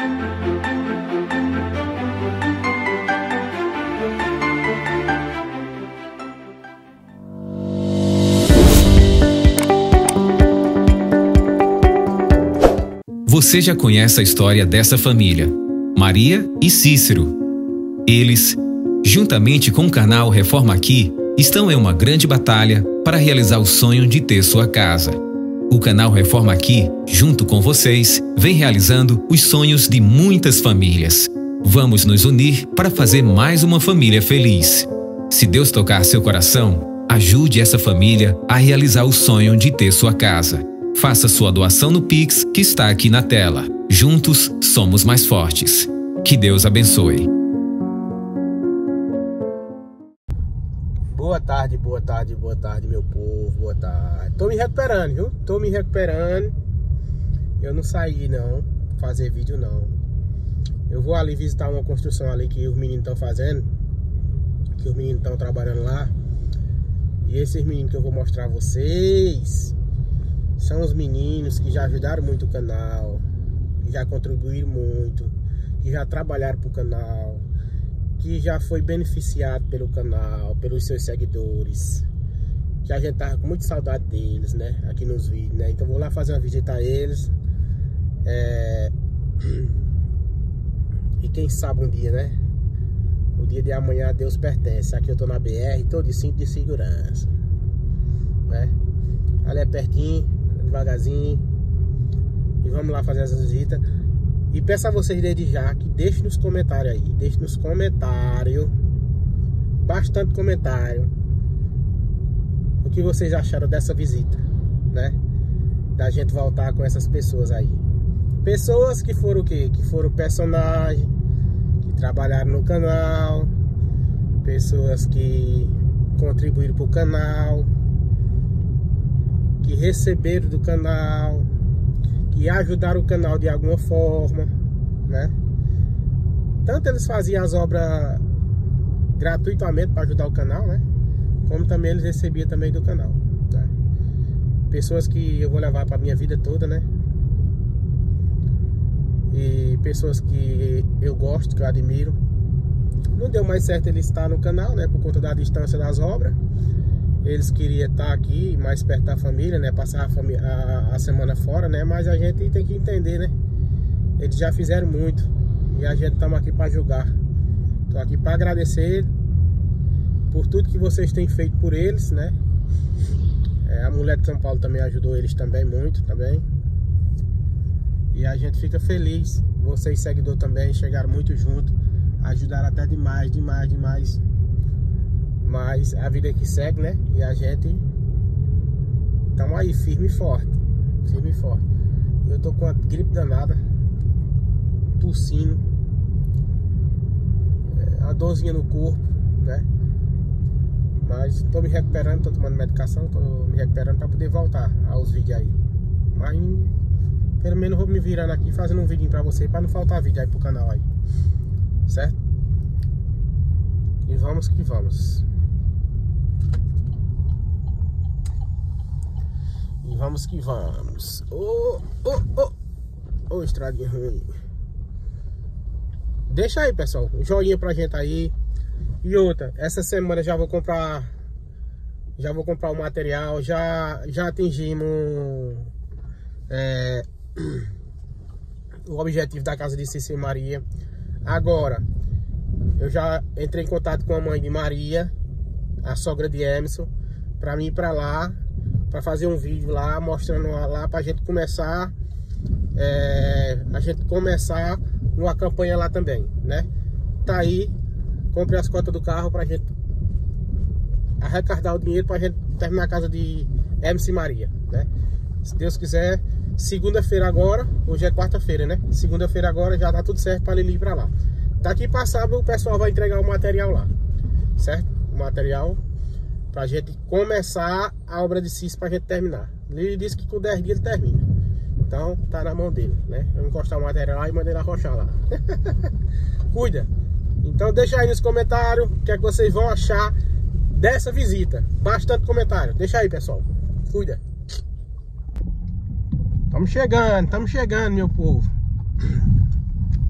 Você já conhece a história dessa família, Maria e Cícero. Eles, juntamente com o canal Reforma Aqui, estão em uma grande batalha para realizar o sonho de ter sua casa. O canal Reforma Aqui, junto com vocês, vem realizando os sonhos de muitas famílias. Vamos nos unir para fazer mais uma família feliz. Se Deus tocar seu coração, ajude essa família a realizar o sonho de ter sua casa. Faça sua doação no Pix que está aqui na tela. Juntos somos mais fortes. Que Deus abençoe. Boa tarde, meu povo, boa tarde. Tô me recuperando, viu? Tô me recuperando. Eu não saí, não, fazer vídeo, não. Eu vou ali visitar uma construção ali que os meninos estão fazendo. Que os meninos estão trabalhando lá. E esses meninos que eu vou mostrar a vocês são os meninos que já ajudaram muito o canal, que já contribuíram muito, que já trabalharam pro canal, que já foi beneficiado pelo canal, pelos seus seguidores, que a gente tava com muita saudade deles, né, aqui nos vídeos, né, então vou lá fazer uma visita a eles, e quem sabe um dia, né, o dia de amanhã a Deus pertence. Aqui eu tô na BR, tô de cinto de segurança, né, ali é pertinho, devagarzinho, e vamos lá fazer essa visita. E peço a vocês desde já que deixem nos comentários aí, deixem nos comentários, bastante comentário, o que vocês acharam dessa visita, né? Da gente voltar com essas pessoas aí. Pessoas que foram o quê? Que foram personagens, que trabalharam no canal, pessoas que contribuíram pro canal, que receberam do canal, que ajudaram o canal de alguma forma, né? Tanto eles faziam as obras gratuitamente para ajudar o canal, né? Como também eles recebiam também do canal, né? Pessoas que eu vou levar para minha vida toda, né? E pessoas que eu gosto, que eu admiro. Não deu mais certo ele estar no canal, né? Por conta da distância das obras. Eles queriam estar aqui mais perto da família, né? Passar a semana fora, né? Mas a gente tem que entender, né? Eles já fizeram muito e a gente estamos aqui para julgar. Estou aqui para agradecer por tudo que vocês têm feito por eles, né? A mulher de São Paulo também ajudou eles também muito, também. E a gente fica feliz. Vocês, seguidores, também chegaram muito junto, ajudaram até demais. Mas a vida é que segue, né? E a gente estamos aí, firme e forte. Eu tô com uma gripe danada, tossindo, uma dorzinha no corpo, né? Mas tô me recuperando, tô tomando medicação, tô me recuperando para poder voltar aos vídeos aí. Mas pelo menos vou me virando aqui, fazendo um vídeo para você, para não faltar vídeo aí pro canal aí, certo? E vamos que vamos. E vamos que vamos. Ô, estradinha ruim. Deixa aí, pessoal, um joinha pra gente aí. E outra, essa semana já vou comprar o material. Já atingimos o objetivo da casa de Cícero e Maria. Agora eu já entrei em contato com a mãe de Maria, a sogra de Emerson, pra mim ir pra lá, pra fazer um vídeo lá, mostrando lá, pra gente começar uma campanha lá também, né? Tá aí, comprei as cotas do carro pra gente arrecadar o dinheiro pra gente terminar a casa de Emerson e Maria, né? Se Deus quiser, segunda-feira agora, hoje é quarta-feira, né? Segunda-feira agora já tá tudo certo pra Lili ir pra lá. Daqui pra sábado o pessoal vai entregar o material lá, certo? O material pra gente começar a obra de Cícero pra gente terminar. Ele disse que com 10 dias ele termina. Então tá na mão dele, né? Eu vou encostar o material lá e mandei ele arrochar lá. Cuida. Então deixa aí nos comentários o que é que vocês vão achar dessa visita. Bastante comentário. Deixa aí, pessoal. Cuida. Estamos chegando, meu povo.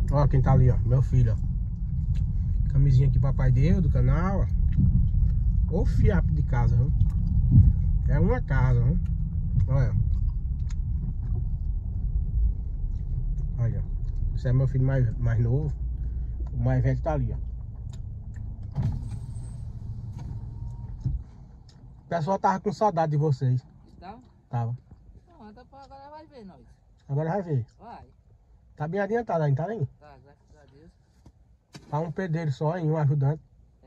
Ó, quem tá ali, ó. Meu filho, ó. Camisinha aqui, papai deu, do canal, ó. Ô fiapo de casa, viu? É uma casa, viu? Olha. Olha. Esse é meu filho mais novo. O mais velho tá ali, ó. O pessoal tava com saudade de vocês. Tava? Tava. Não, então agora vai ver nós. Agora vai ver. Vai. Tá bem adiantado ainda, tá nem? Tá, graças a Deus. Tá um pedreiro só e um ajudante.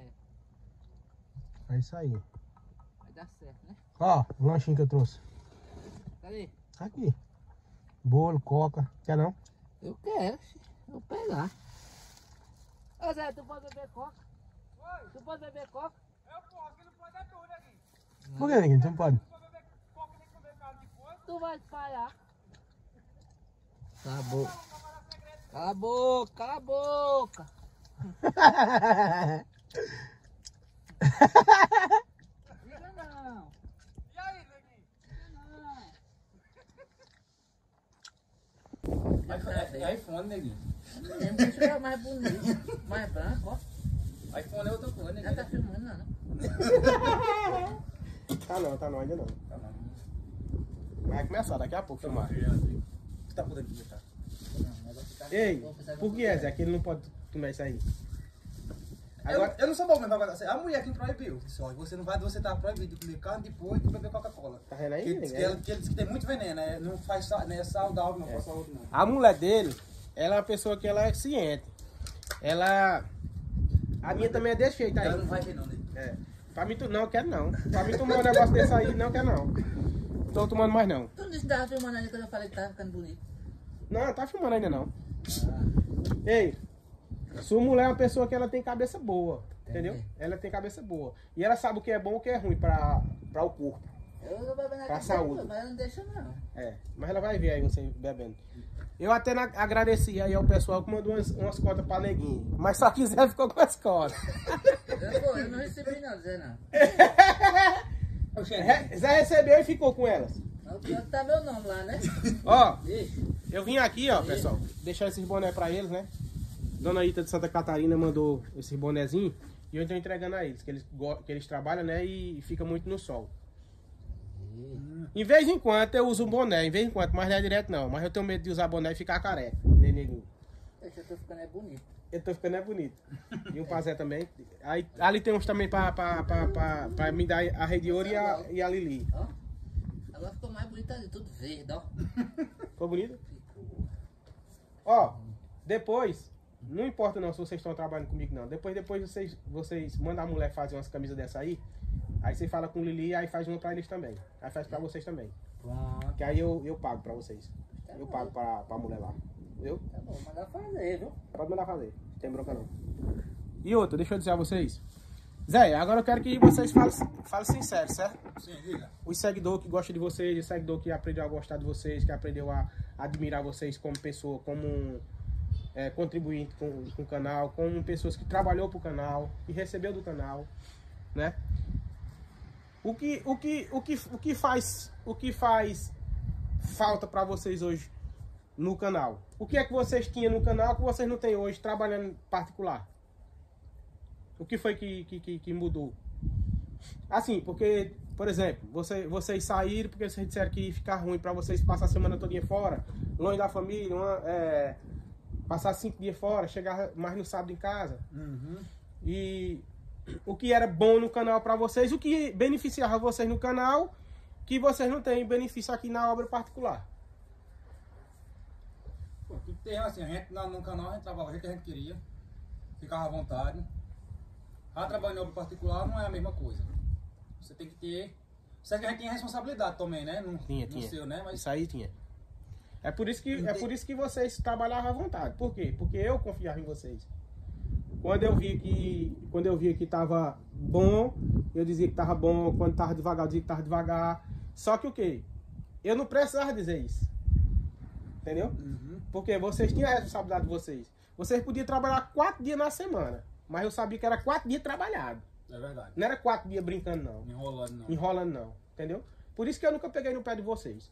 É. É isso aí. Vai dar certo, né? Ó, o lanchinho que eu trouxe. Cadê? Aqui. Bolo, coca. Quer não? Eu quero, vou pegar. Ô Zé, tu pode beber coca? Oi? Tu pode beber coca? Eu posso, que não pode é tudo aqui. Por que, ninguém? Tu não pode? Não pode beber coca nem comer carne de porco. Tu vai espalhar. Cala a boca. Cala a boca, cala a boca. Liga não. E aí, neguinho? Liga não. É iPhone, neguinho. Deixa eu mais bonito, mais branco, ó. iPhone é outra coisa, Já neguinho. tá filmando, não? Tá não, ainda não. Tá não. Vai começar daqui a pouco filmar. Você tá por aqui, tá? Ei, por que é, Zé? Que ele não pode tomar isso aí? Agora, Eu não sou bom mesmo agora. A mulher que proibiu. Disse, ó, você tá proibido de comer carne de porco e beber Coca-Cola. tá vendo aí? Que diz ninguém? que ele diz que tem muito veneno, né? Não faz não é saudável, não faz saúde, não. A mulher dele, ela é uma pessoa que ela é ciente. Ela... A minha também é desse jeito aí. Ela não vai ver, não, né? É. Pra mim, não, quero não. Pra mim tomar um negócio desse aí, não quero não. Tô tomando mais não. Tu disse que tava filmando ainda quando eu falei que tava ficando bonito. Não, tá filmando ainda não. Ei, sua mulher é uma pessoa que ela tem cabeça boa, entendeu? Ela tem cabeça boa. E ela sabe o que é bom e o que é ruim pra o corpo. Eu tô bebendo Pra aqui saúde. dentro, mas não deixa não. É, mas ela vai ver aí você bebendo. Eu até agradeci aí ao pessoal que mandou umas cotas pra neguinho. Mas só quiser ficou com as cotas. Eu não recebi não, Zé não. Zé recebeu e ficou com elas. Mas o pior é que tá meu nome lá, né? Ó, Ixi. eu vim aqui, ó, pessoal, deixar esses boné pra eles, né? Dona Ita de Santa Catarina mandou esses bonezinhos e eu tô entregando a eles, que eles trabalham, né? E fica muito no sol. Em vez em quando eu uso um boné, em vez em quando, mas não é direto não. Mas eu tenho medo de usar boné e ficar careca, nem neguinho. Deixa eu tô ficando bonito. Eu tô ficando bonito. E um pra Zé também. Aí, ali tem uns também pra me dar a Rede Ouro e a Lili. Ó. Agora ficou mais bonita ali, tudo verde, ó. Ficou bonito? Ficou. Ó, depois, não importa não se vocês estão trabalhando comigo não. Depois vocês mandam a mulher fazer umas camisas dessa aí. Aí você fala com o Lili, aí faz uma pra eles também. Aí faz pra vocês também. Pronto. Que aí eu pago pra vocês. Tá Eu bom. pago pra mulher lá. Viu? Tá bom, mandar fazer, viu? Pode mandar fazer. Não tem bronca não. E outra, deixa eu dizer a vocês. Zé, agora eu quero que vocês falem sincero, certo? Sim, diga. Os seguidores que gostam de vocês, os seguidores que aprendeu a gostar de vocês, que aprendeu a admirar vocês como pessoa, como contribuinte com o canal, como pessoas que trabalhou pro canal, que recebeu do canal, né? O que faz falta para vocês hoje no canal? O que é que vocês tinham no canal que vocês não têm hoje trabalhando em particular? O que foi que mudou? Assim, porque, por exemplo, vocês saíram porque vocês disseram que ia ficar ruim para vocês passar a semana todinha fora, longe da família, passar 5 dias fora, chegar mais no sábado em casa. Uhum. E o que era bom no canal para vocês, o que beneficiava vocês no canal, que vocês não têm benefício aqui na obra particular. Pô, tudo tem assim, a gente no canal a gente trabalhava o jeito que a gente queria, ficava à vontade. A trabalhar em obra particular não é a mesma coisa. Você tem que ter. Certo que a gente tinha responsabilidade também, né? Tinha. Seu, né? Mas Isso aí tinha. É por isso que vocês trabalhavam à vontade. Por quê? Porque eu confiava em vocês. Quando eu via que tava bom, eu dizia que tava bom. Quando tava devagar, eu dizia que tava devagar. Só que o quê? Eu não precisava dizer isso. Entendeu? Uhum. Porque vocês tinham a responsabilidade de vocês. Vocês podiam trabalhar 4 dias na semana. Mas eu sabia que era 4 dias trabalhado. é verdade. Não era 4 dias brincando, não. Enrolando não. Enrolando, não. Entendeu? Por isso que eu nunca peguei no pé de vocês.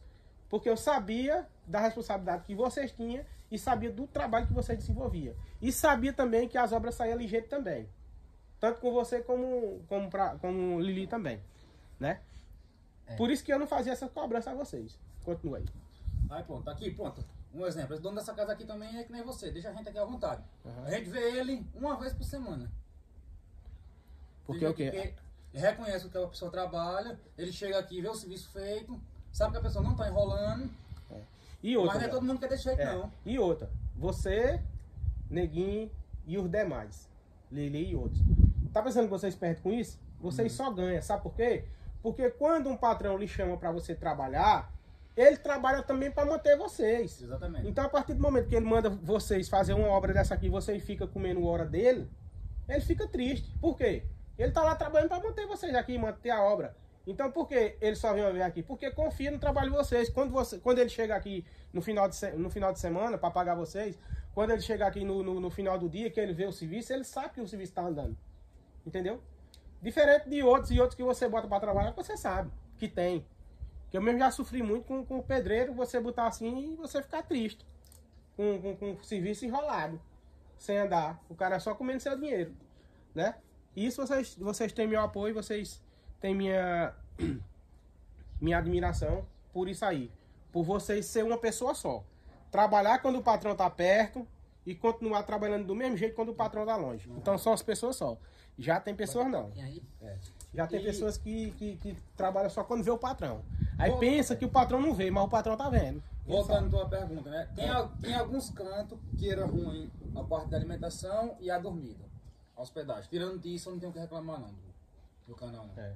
Porque eu sabia da responsabilidade que vocês tinham e sabia do trabalho que vocês desenvolviam. E sabia também que as obras saíam ligeiro também. Tanto com você como Lili também, né? Por isso que eu não fazia essa cobrança a vocês. Continua aí. Aí pronto, aqui, pronto. Um exemplo, esse dono dessa casa aqui também é que nem você, deixa a gente aqui à vontade. A gente vê ele uma vez por semana. Porque o quê? Ele reconhece o que a pessoa trabalha, ele chega aqui, vê o serviço feito, sabe que a pessoa não está enrolando. E outra, mas não é todo mundo que é desse jeito, não. E outra, você, Neguinho e os demais, Lili e outros. Tá pensando que vocês perdem com isso? Vocês só ganham, sabe por quê? Porque quando um patrão lhe chama para você trabalhar, ele trabalha também para manter vocês. Exatamente. Então, a partir do momento que ele manda vocês fazer uma obra dessa aqui, você fica comendo hora dele, ele fica triste. Por quê? Ele tá lá trabalhando para manter vocês aqui, manter a obra. Então, por que ele só vem ver aqui? Porque confia no trabalho de vocês. Quando ele chega aqui no final de semana para pagar vocês, quando ele chegar aqui no final do dia, que ele vê o serviço, ele sabe que o serviço está andando. Entendeu? Diferente de outros que você bota para trabalhar, você sabe que tem. Que eu mesmo já sofri muito com o pedreiro, você botar assim e você ficar triste. Com o serviço enrolado. Sem andar. O cara só comendo seu dinheiro. Né? E isso vocês têm meu apoio, vocês têm minha admiração por isso aí. Por vocês ser uma pessoa só. Trabalhar quando o patrão tá perto e continuar trabalhando do mesmo jeito quando o patrão tá longe. Então são as pessoas só. Já tem pessoas não. Já tem pessoas que trabalham só quando vê o patrão. Aí pensa que o patrão não vê, mas o patrão tá vendo. Voltando à tua pergunta, né? Tem alguns cantos que era ruim a parte da alimentação e a dormida, a hospedagem. Tirando disso, eu não tenho o que reclamar não do canal. Não.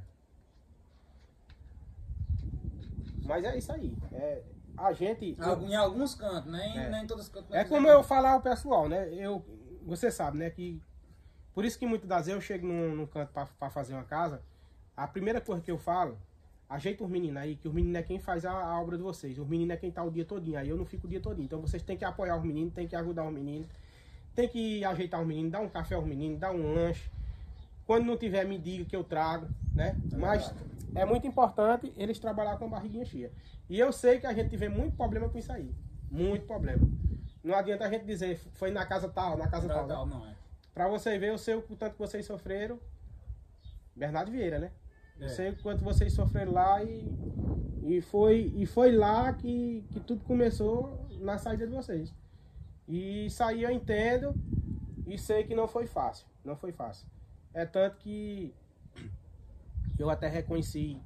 Mas é isso aí. A gente... Em alguns cantos, nem todos os cantos. É como eu falar ao pessoal, né? Você sabe, né? Que por isso que muitas das vezes eu chego num canto para fazer uma casa, a primeira coisa que eu falo, ajeita os meninos aí, que os meninos é quem faz a obra de vocês. Os meninos é quem tá o dia todinho, aí eu não fico o dia todinho. Então vocês têm que apoiar os meninos, tem que ajudar os meninos, tem que ajeitar os meninos, dar um café aos meninos, dar um lanche. Quando não tiver, me diga que eu trago, né? Mas é muito importante eles trabalhar com a barriguinha cheia. E eu sei que a gente tiver muito problema com isso aí. Muito problema. Não adianta a gente dizer, foi na casa tal, na casa tal. Né? Não é. Pra você ver, eu sei o tanto que vocês sofreram. Bernardo Vieira, né? Eu sei o quanto vocês sofreram lá e foi lá que tudo começou na saída de vocês. E isso aí eu entendo e sei que não foi fácil. Não foi fácil. É tanto que eu até reconheci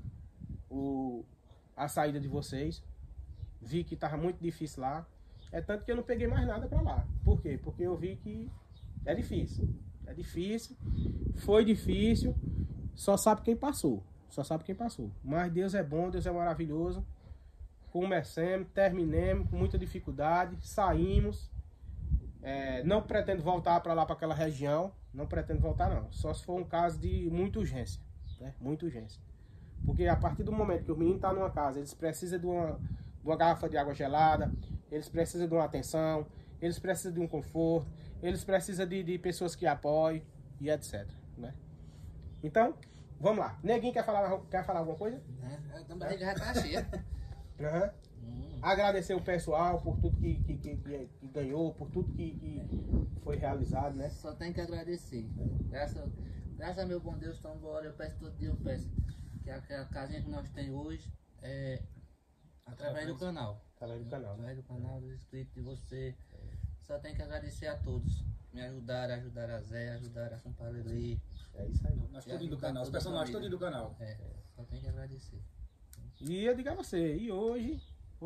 a saída de vocês. Vi que estava muito difícil lá. É tanto que eu não peguei mais nada para lá. Por quê? Porque eu vi que é difícil. É difícil. Foi difícil. Só sabe quem passou. Só sabe quem passou. Mas Deus é bom, Deus é maravilhoso. Começamos, terminamos com muita dificuldade. Saímos. Não pretendo voltar para lá, para aquela região. Não pretendo voltar, não. Só se for um caso de muita urgência. Né? Muita urgência. Porque a partir do momento que o menino está numa casa, eles precisam de uma garrafa de água gelada, eles precisam de uma atenção, eles precisam de um conforto, eles precisam de pessoas que apoiem e etc. Né? Então, vamos lá. Neguinho quer falar alguma coisa? A barriga já tá cheia. Agradecer o pessoal por tudo que ganhou, por tudo que foi realizado, né? Só tem que agradecer. Graças a meu bom Deus, então agora eu peço todo dia, eu peço que a casinha que nós temos hoje é através do canal. Através do canal. Através do canal, dos inscritos de você. Só tem que agradecer a todos. Me ajudaram a Zé, ajudaram a Sampaleli. É isso aí. Nós tudinho do canal, os personagens tudinho do canal. Só tem que agradecer. E eu digo a você, e hoje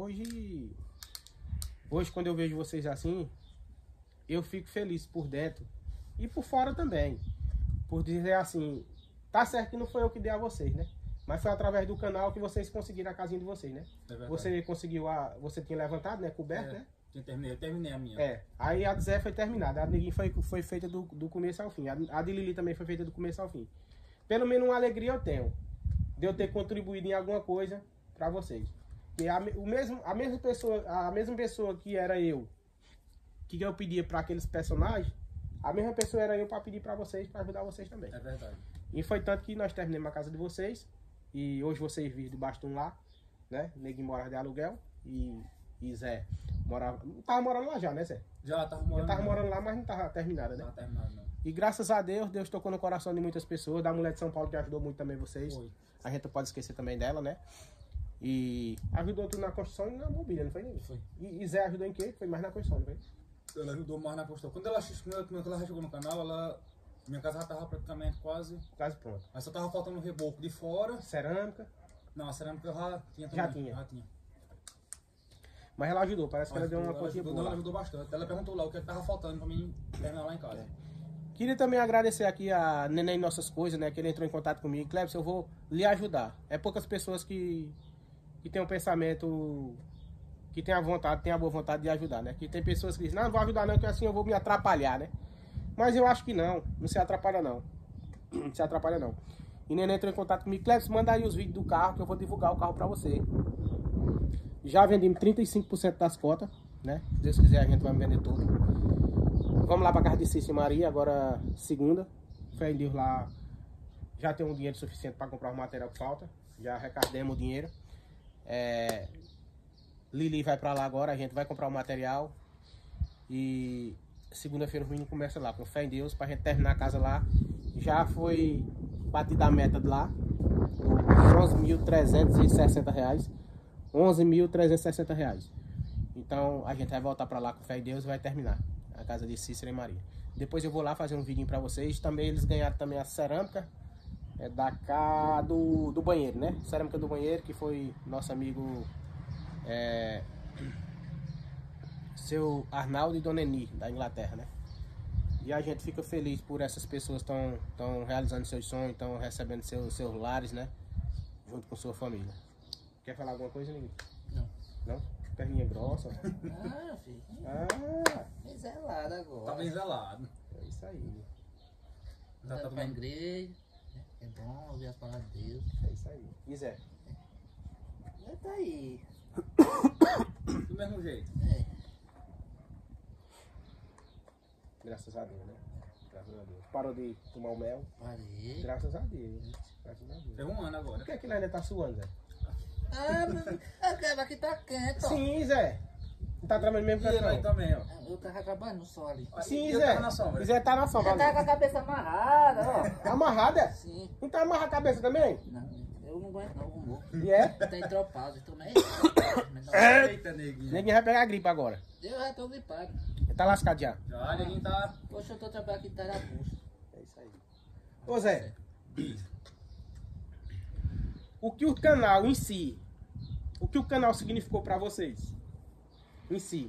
quando eu vejo vocês assim, eu fico feliz por dentro e por fora também. Por dizer assim, tá certo que não foi eu que dei a vocês, né? Mas foi através do canal que vocês conseguiram a casinha de vocês, né? Você conseguiu você tinha levantado, né? Coberto, né? Eu terminei a minha. Aí a de Zé foi terminada. A de Neguinho foi feita do começo ao fim. A de Lili também foi feita do começo ao fim. Pelo menos uma alegria eu tenho de eu ter contribuído em alguma coisa para vocês. Que a mesma pessoa que era eu, que eu pedia para aqueles personagens, a mesma pessoa era eu para pedir para vocês, para ajudar vocês também. É verdade. E foi tanto que nós terminamos a casa de vocês. E hoje vocês viram debaixo de um lar. né? Neguinho morava de aluguel e Zé morava... Tava morando lá já, né, Zé? Já tava morando lá, mas não tava terminada, né? Não tava terminado, não. E graças a Deus, Deus tocou no coração de muitas pessoas, da mulher de São Paulo que ajudou muito também vocês. Foi. A gente não pode esquecer também dela, né? E ajudou tudo na construção e na mobília, não foi, Ninguém? Foi. E Zé ajudou em quê? Foi mais na construção, não foi? Ela ajudou mais na construção. Quando ela chegou no canal, minha casa já tava praticamente quase pronto. Mas só tava faltando um reboco de fora. Cerâmica? Não, a cerâmica eu já tinha também. Já tinha. Mas ela ajudou, parece que ela deu uma quantia boa. Ela ajudou bastante. Ela perguntou lá o que tava faltando pra mim terminar lá em casa. Queria também agradecer aqui a Neném Nossas Coisas, né? Que ele entrou em contato comigo. Clebson, eu vou lhe ajudar. É poucas pessoas que tem um pensamento, que tem a vontade, tem a boa vontade de ajudar, né? Que tem pessoas que dizem, não vou ajudar não, que assim eu vou me atrapalhar, né? Mas eu acho que não se atrapalha não. Não se atrapalha não. E Neném entrou em contato comigo. Clebson, manda aí os vídeos do carro que eu vou divulgar o carro pra você. Já vendemos 35% das cotas, né? Se Deus quiser a gente vai vender tudo. Vamos lá pra casa de Cícero e Maria, agora segunda. Fé em Deus lá, já tem um dinheiro suficiente para comprar o material que falta. Já arrecademos o dinheiro. Lili vai pra lá agora, a gente vai comprar o material. E segunda-feira o menino começa lá, com fé em Deus, pra gente terminar a casa lá. Já foi batida a meta de lá, R$11.360. R$11.360. Então a gente vai voltar pra lá com fé em Deus e vai terminar a casa de Cícero e Maria. Depois eu vou lá fazer um vídeo pra vocês. Também eles ganharam também a cerâmica do banheiro, né? Cerâmica do banheiro, que foi nosso amigo seu Arnaldo e Dona Eni, da Inglaterra, né? E a gente fica feliz por essas pessoas que estão realizando seus sonhos, estão recebendo seus lares, né? Junto com sua família. Quer falar alguma coisa, Ninguém? Não. Não? Perninha grossa. Ah, filho. Bem zelado agora. Tá bem zelado. É isso aí. Já tá pra bem. igreja. É bom ouvir as palavras de Deus. É isso aí. E Zé? Já tá aí. Do mesmo jeito. É. Graças a Deus, né? Graças a Deus. Parou de tomar o mel? Parei. Graças a Deus. Graças a Deus. Tem um ano agora. Por que aquilo ainda tá suando, Zé? Aqui tá quente, ó. Sim, Zé. Não tá trabalhando mesmo E ele aí não? também, ó. Eu tava trabalhando no sol ali. Sim, E eu Zé. tava na sombra. Zé tá na sombra. Eu tava com a cabeça amarrada, ó. Amarrada? Sim. Então amarra a cabeça também? Não, eu não aguento não, vou morrer. E é? Tem tropado, então nem. Eita, neguinho. Ninguém vai pegar a gripe agora. Eu já tô gripado. Tá lascado já. Já, neguinho tá. Hoje eu tô trabalhando aqui em Tarapuxa. É isso aí. Ô Zé, o que o canal em si, o que o canal significou pra vocês? Em si.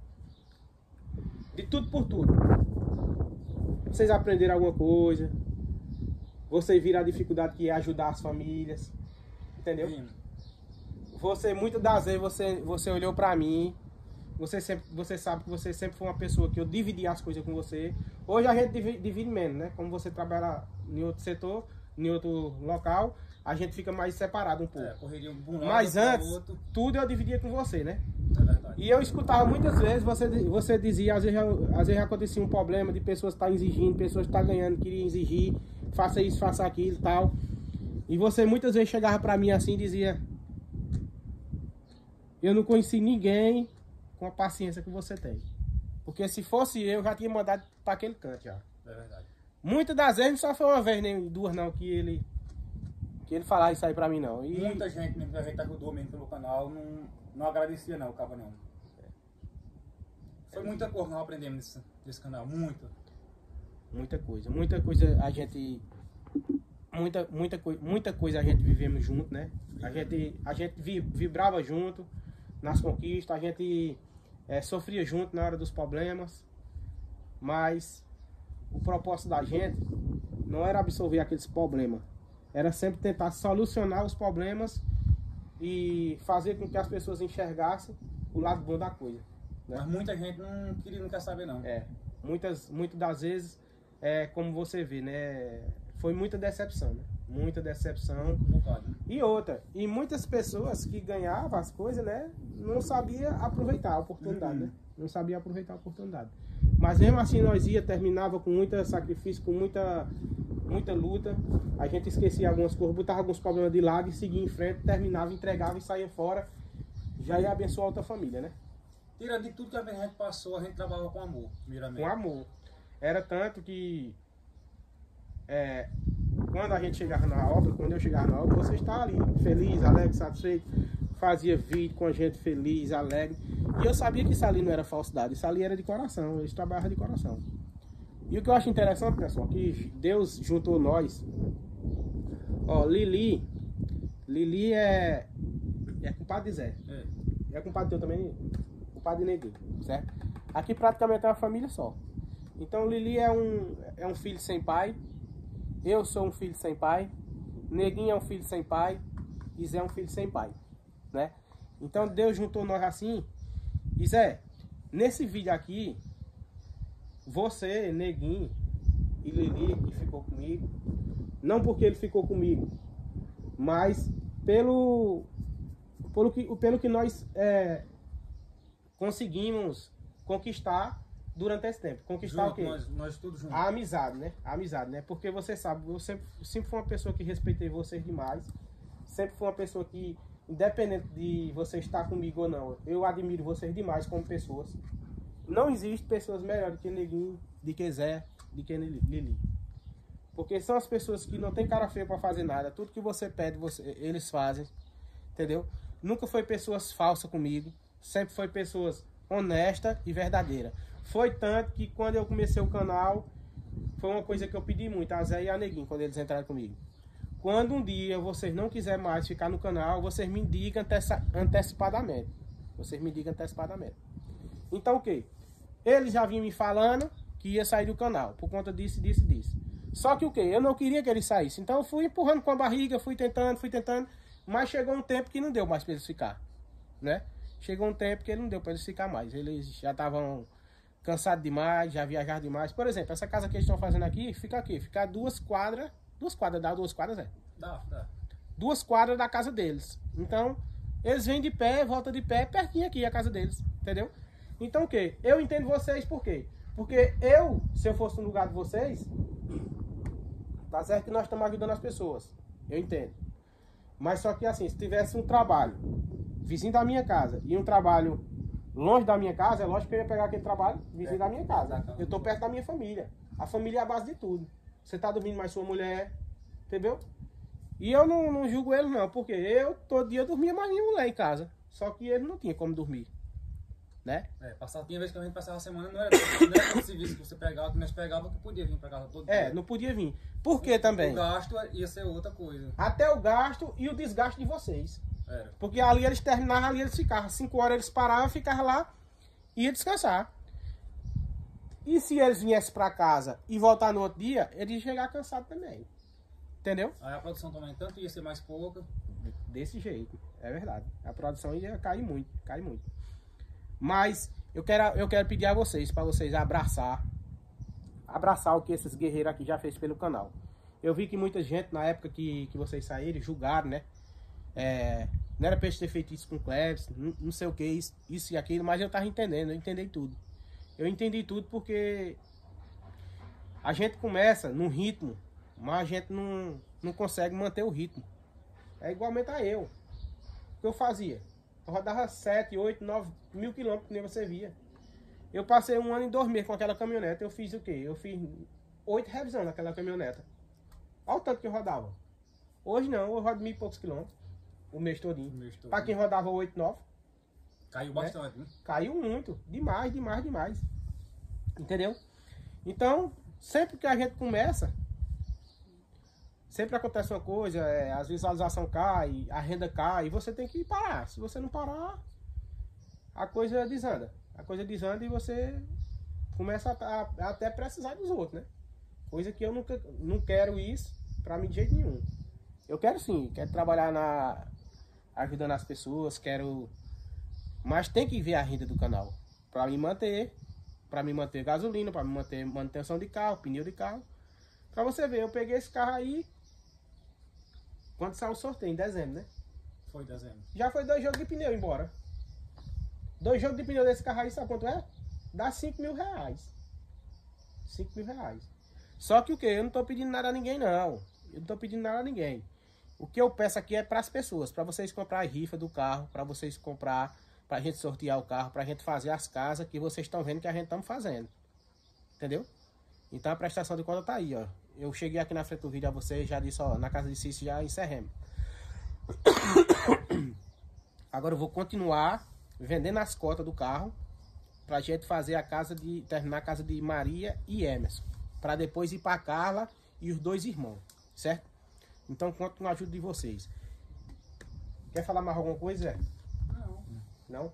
De tudo por tudo. Vocês aprenderam alguma coisa? Vocês viram a dificuldade que é ajudar as famílias? Entendeu? Sim. Você, muitas das vezes, você olhou pra mim. Você sabe que você sempre foi uma pessoa que eu dividi as coisas com você. Hoje a gente divide menos, né? Como você trabalha em outro setor, em outro local, a gente fica mais separado um pouco. Correria um lado, Mas antes, outro. tudo eu dividia com você, né? É verdade. E eu escutava muitas vezes, você dizia, às vezes acontecia um problema de pessoas que estão exigindo, pessoas que estão ganhando, queriam exigir, faça isso, faça aquilo e tal. E você muitas vezes chegava pra mim assim e dizia, eu não conheci ninguém com a paciência que você tem. Porque se fosse eu, já tinha mandado para aquele canto já. É verdade. Muitas das vezes, não só foi uma vez, nem duas não, que ele falava isso aí pra mim não. E Muita gente mesmo que a gente ajudou mesmo pelo canal, não agradecia não, o cabo não. Foi muita coisa que nós aprendemos nesse canal, muita. muita coisa a gente... Muita coisa a gente vivemos junto, né? A gente vibrava junto nas conquistas, a gente sofria junto na hora dos problemas, mas o propósito da gente não era absorver aqueles problemas, era sempre tentar solucionar os problemas e fazer com que as pessoas enxergassem o lado bom da coisa, né? Mas muita gente não quer saber não. Muitas das vezes, como você vê, né? Foi muita decepção, né? Muita decepção. Um bocado. E muitas pessoas que ganhavam as coisas, né? Não sabia aproveitar a oportunidade, né? Não sabia aproveitar a oportunidade. Mas mesmo assim nós terminava com muito sacrifício, com muita muita luta. A gente esquecia algumas coisas, botava alguns problemas de lado e seguia em frente, terminava, entregava e saía fora. Já ia abençoar outra família, né? Tirando de tudo que a gente passou, a gente trabalhava com amor, primeiramente. Com amor. Era tanto que quando a gente chegava na obra, quando eu chegava na obra, você estava ali, feliz, alegre, satisfeito, fazia vídeo com a gente feliz, alegre. E eu sabia que isso ali não era falsidade, isso ali era de coração, eles trabalhavam de coração. E o que eu acho interessante, pessoal, que Deus juntou nós. Ó, Lili é compadre de Zé. É compadre teu também, compadre de Neguinho, certo? Aqui praticamente é uma família só. Então Lili é um filho sem pai, eu sou um filho sem pai, Neguinho é um filho sem pai e Zé é um filho sem pai, né? Então Deus juntou nós assim. E Zé, nesse vídeo aqui, você, Neguinho e Lili, que ficou comigo, não porque ele ficou comigo, mas pelo que nós conseguimos conquistar durante esse tempo. Conquistar o quê? Nós todos juntos. A amizade, né? A amizade, né? Porque você sabe, eu sempre fui uma pessoa que respeitei vocês demais. Sempre fui uma pessoa que, independente de você estar comigo ou não, eu admiro vocês demais como pessoas. Não existe pessoas melhores do que Neguinho, de que Zé, de que Lili. Porque são as pessoas que não tem cara feia pra fazer nada. Tudo que você pede, eles fazem. Entendeu? Nunca foi pessoas falsas comigo. Sempre foi pessoas honestas e verdadeiras. Foi tanto que quando eu comecei o canal, foi uma coisa que eu pedi muito a Zé e a Neguinho, quando eles entraram comigo. Quando um dia vocês não quiserem mais ficar no canal, vocês me digam antecipadamente. Vocês me digam antecipadamente. Então o quê? Eles já vinham me falando que ia sair do canal, por conta disso. Só que o quê? Eu não queria que eles saíssem. Então eu fui empurrando com a barriga, fui tentando. Mas chegou um tempo que não deu mais para eles ficar, né? Chegou um tempo que não deu para eles ficar mais. Eles já estavam cansados demais, já viajaram demais. Por exemplo, essa casa que eles estão fazendo aqui, fica aqui. Fica 2 quadras. 2 quadras, dá 2 quadras, é? Dá. 2 quadras da casa deles. Então, eles vêm de pé, voltam de pé, pertinho aqui a casa deles. Entendeu? Então o quê? Eu entendo vocês por quê? Porque se eu fosse no lugar de vocês, tá certo que nós estamos ajudando as pessoas. Eu entendo. Mas só que assim, se tivesse um trabalho vizinho da minha casa e um trabalho longe da minha casa, é lógico que eu ia pegar aquele trabalho vizinho da minha casa. Eu tô perto da minha família. A família é a base de tudo. Você tá dormindo mais sua mulher, entendeu? E eu não julgo ele não, porque eu todo dia dormia mais minha mulher em casa. Só que ele não tinha como dormir, né? Tinha vez que a gente passava a semana, não era todo serviço que você pegava, que nós pegávamos, que podia vir pra casa todo dia. Não podia vir. Por quê também? O gasto ia ser outra coisa. Até o gasto e o desgaste de vocês. Era. Porque ali eles terminavam, ali eles ficavam. 5 horas eles paravam, ficavam lá e iam descansar. E se eles viessem pra casa e voltar no outro dia, eles iam chegar cansados também. Entendeu? Aí a produção também tanto ia ser mais pouca. Desse jeito, é verdade. A produção ia cair muito, Mas eu quero pedir a vocês, para vocês abraçar o que esses guerreiros aqui já fez pelo canal. Eu vi que muita gente, na época que vocês saíram, julgaram, né? Não era pra eles ter feito isso com o Cleves, não sei o que, isso e aquilo, mas eu tava entendendo, eu entendi tudo. Eu entendi tudo porque a gente começa num ritmo, mas a gente não consegue manter o ritmo. É igualmente a eu. O que eu fazia? Eu rodava 7, 8, 9 mil quilômetros, que nem você via. Eu passei 1 ano e 2 meses com aquela caminhonete. Eu fiz o quê? Eu fiz 8 revisões naquela caminhoneta. Olha o tanto que eu rodava. Hoje não, eu rodo 1.000 e poucos quilômetros. O mês todinho. Para quem rodava 8, 9. Caiu bastante, né? Caiu muito. Demais. Entendeu? Então, sempre que a gente começa, sempre acontece uma coisa, as visualizações caem, a renda cai, e você tem que parar. Se você não parar, a coisa desanda. E você começa a até precisar dos outros, né? Coisa que eu não quero isso pra mim de jeito nenhum. Eu quero sim, quero trabalhar ajudando as pessoas, mas tem que ver a renda do canal. Pra me manter gasolina, pra me manter manutenção de carro, pneu de carro. Pra você ver, eu peguei esse carro aí quando saiu o sorteio, em dezembro, né? Foi dezembro. Já foi 2 jogos de pneu embora. 2 jogos de pneu desse carro aí, sabe quanto é? Dá 5 mil reais. 5 mil reais. Só que o quê? Eu não tô pedindo nada a ninguém, não. Eu não tô pedindo nada a ninguém. O que eu peço aqui é para as pessoas, para vocês comprar a rifa do carro, para vocês comprar, pra gente sortear o carro, pra gente fazer as casas que vocês estão vendo que a gente estamos fazendo. Entendeu? Então a prestação de conta tá aí, ó. Eu cheguei aqui na frente do vídeo a vocês, já disse, ó, na casa de Cícero já encerremos. Agora eu vou continuar vendendo as cotas do carro pra gente fazer a casa de, terminar a casa de Maria e Emerson. Pra depois ir pra Carla e os 2 irmãos, certo? Então conto com a ajuda de vocês. Quer falar mais alguma coisa, Zé? Não. Não?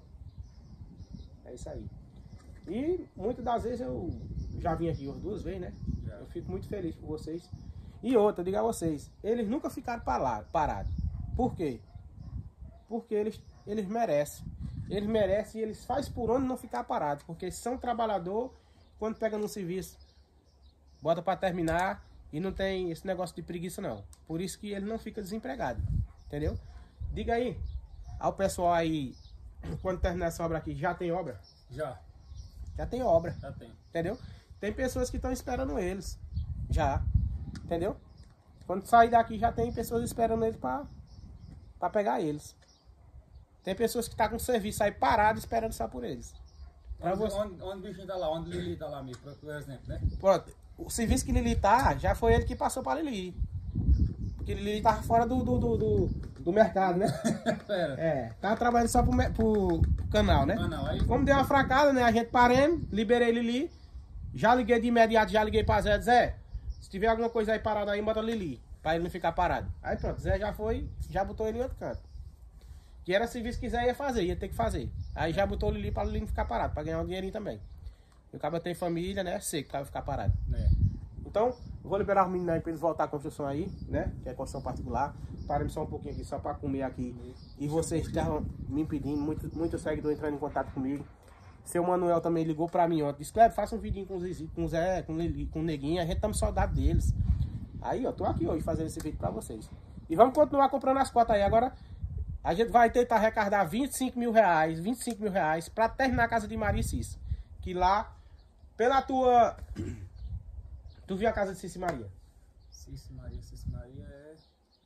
É isso aí. E muitas das vezes eu já vim aqui 2 vezes, né? Já. Eu fico muito feliz por vocês. E outra, eu digo a vocês, eles nunca ficaram parados. Por quê? Porque eles merecem. Eles merecem e eles fazem por onde não ficar parados. Porque são trabalhador, quando pega no serviço, bota para terminar e não tem esse negócio de preguiça não. Por isso que ele não fica desempregado. Entendeu? Diga aí, ao pessoal aí, quando terminar essa obra aqui, já tem obra? Já. Já tem obra. Já tem. Entendeu? Tem pessoas que estão esperando eles. Já. Entendeu? Quando sair daqui já tem pessoas esperando eles para pegar eles. Tem pessoas que estão com o serviço aí parado esperando só por eles. Onde o bichinho tá lá? Onde o Lili tá lá mesmo, por exemplo, né? Pronto. O serviço que Lili tá, já foi ele que passou para Lili. Porque Lili tava fora do mercado, né? Tava trabalhando só pro canal, né? Canal, aí... Como deu uma fracada, né? A gente parando, liberei Lili. Já liguei de imediato, já liguei pra Zé. Zé, se tiver alguma coisa aí parada aí, bota Lili. Pra ele não ficar parado. Aí pronto, Zé já foi, já botou ele em outro canto. Que era serviço que Zé ia fazer, ia ter que fazer. Aí já botou Lili pra Lili não ficar parado, pra ganhar um dinheirinho também. E o cara tem família, né? Seco, o cara ficar parado. Então, vou liberar os meninos aí pra eles voltar à construção aí, né? Que é construção particular. Parem só um pouquinho aqui, só pra comer aqui. E vocês estavam me pedindo, muito seguidor entrando em contato comigo. Seu Manuel também ligou pra mim ontem. Disse, Cleber, faça um vidinho com o Zizi, com o Zé, com o Neguinho. A gente estamos saudade deles. Aí, ó, tô aqui hoje fazendo esse vídeo pra vocês. E vamos continuar comprando as cotas aí. Agora, a gente vai tentar arrecadar 25 mil reais pra terminar a casa de Maria e Cícero. Que lá, pela tua... Tu viu a casa de Cícero e Maria? Cícero Maria é...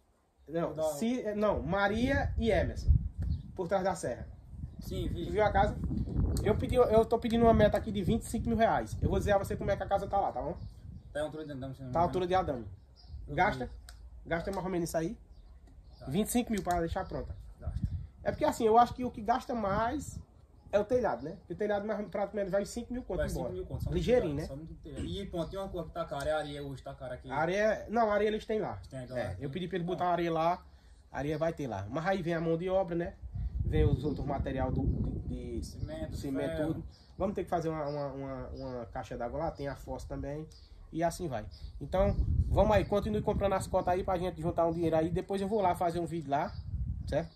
Não, Maria e Emerson. Por trás da serra. Sim, vi. Tu viu a casa? Eu tô pedindo uma meta aqui de 25 mil reais. Eu vou dizer a você como é que a casa tá lá, tá bom? Tá a altura de Adame. Tá a altura de Adame. Gasta mais ou menos isso aí. Tá. 25 mil para deixar pronta. Gasta. É porque assim, eu acho que o que gasta mais é o telhado, né? Porque o telhado mais praticamente vai 5 mil conto embora. 5 mil conto. Ligeirinho, né? E ponto, tem uma coisa que tá cara, é a areia hoje, tá cara aqui. A areia, não, a areia eles têm lá. Tem lá. Eu pedi pra eles botar a areia lá, a areia vai ter lá. Mas aí vem a mão de obra, né? Vem os outros material de cimento, tudo. Vamos ter que fazer uma caixa d'água lá, tem a fossa também. E assim vai. Então, vamos aí, continue comprando as cotas aí pra gente juntar um dinheiro aí. Depois eu vou lá fazer um vídeo lá, certo?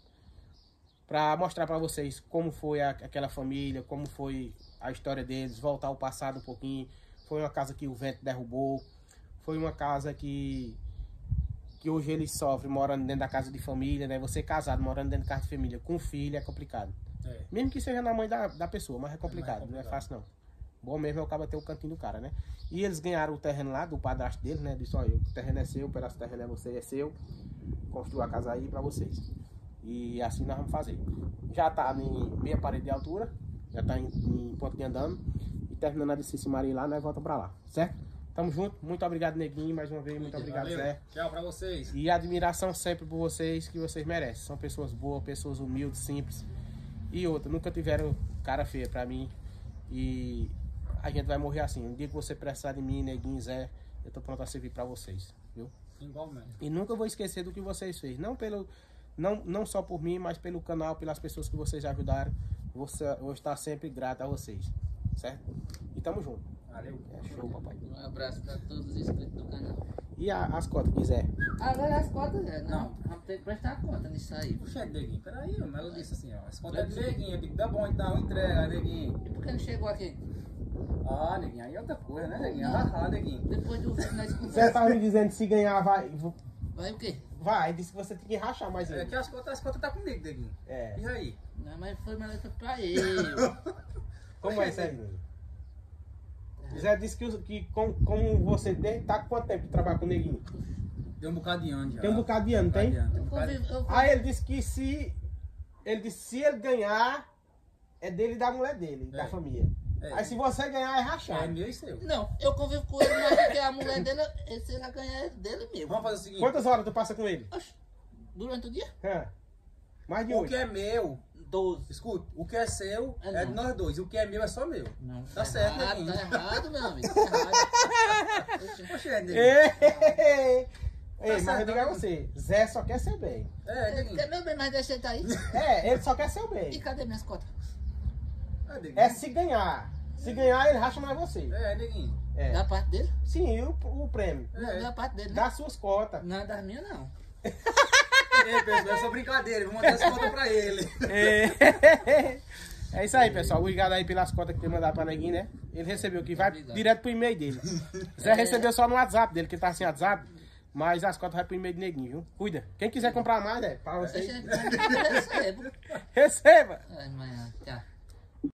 Pra mostrar pra vocês como foi aquela família, como foi a história deles, voltar ao passado um pouquinho. Foi uma casa que o vento derrubou. Foi uma casa que hoje eles sofrem morando dentro da casa de família, né? Você casado, morando dentro da casa de família, com filho, é complicado. Mesmo que seja na mãe da pessoa, mas é complicado, não é fácil não. Bom mesmo é o cara ter o cantinho do cara, né? E eles ganharam o terreno lá do padrasto deles, né? Disse, olha, o terreno é seu, o pedaço do terreno é você, é seu. Construiu a casa aí pra vocês. E assim nós vamos fazer. Já tá em meia parede de altura, já tá em ponto de andando. E terminando a de Cícero e Maria lá, nós voltamos pra lá, certo? Tamo junto, muito obrigado, Neguinho, mais uma vez, muito obrigado, valeu. Zé. Tchau pra vocês. E admiração sempre por vocês, que vocês merecem. São pessoas boas, pessoas humildes, simples. E outra, nunca tiveram cara feia pra mim. E a gente vai morrer assim. Um dia que você precisar de mim, Neguinho, Zé, eu tô pronto a servir pra vocês, viu? Igualmente. E nunca vou esquecer do que vocês fez. Não só por mim, mas pelo canal, pelas pessoas que vocês ajudaram. Vou estar sempre grato a vocês, certo? E tamo junto. Valeu. É show, papai. Um abraço pra todos os inscritos do canal. E as cotas, quiser? Agora as contas, não, vamos ter que prestar conta nisso aí. Puxa, Neguinho, peraí, mas eu disse assim, ó, as contas é de Neguinho, eu digo, dá bom então, entrega, Neguinho. E por que não chegou aqui? Ah, Neguinho, aí é outra coisa, né, Neguinho? Ah, Neguinho. Depois do vídeo nós Você conversamos. tava me dizendo que se ganhar vai... Vai o quê? Vai, disse que você tem que rachar mais É ainda. que as contas tá comigo, Neguinho. É. E aí? Não, mas foi maleta pra eu. Como é isso aí? Zé disse como você tem, tá com quanto tempo de trabalhar com o Neguinho? Tem um bocado de ano já. Tem um bocado de ano, tem? Eu Aí ele disse que se ele ganhar, é dele e da mulher dele, da família. Aí se você ganhar, é rachado. É meu e seu. Não, eu convivo com ele, mas porque a mulher dele, se ele ganhar, é dele mesmo. Vamos fazer o seguinte. Quantas horas tu passa com ele? Oxe, durante o dia? Mais de O 8. que é meu, 12. escuta, o que é seu É é de nós dois. E o que é meu é só meu. Não, Tá certo, errado, Neguinho. tá errado, meu amigo. Tá errado. Oxe, Poxa, é, Neguinho. Ei, mas certo, eu digo a né? você, Zé só quer seu bem. É, Neguinho. Quer meu bem, mas deixa ele tá aí. Ele só quer seu E bem. cadê minhas cotas? É, Neguinho. É se ganhar. Se ganhar, ele racha mais você. É, Neguinho. Da parte dele? Sim, e o prêmio. Não, da parte dele, né? Das suas cotas. Não é das minhas, não. Ei, pessoal, é só brincadeira. Vou mandar essa conta pra ele. É isso aí, pessoal. Obrigado aí pelas cotas que tem mandado pra Neguinho, né? Ele recebeu aqui, vai Obrigado. direto pro e-mail dele. Zé recebeu só no WhatsApp dele, que ele tá sem WhatsApp. Mas as cotas vai pro e-mail de Neguinho, viu? Cuida. Quem quiser comprar mais, pra Deixa vocês. ele recebo. Receba! Ai, manhã, tchau.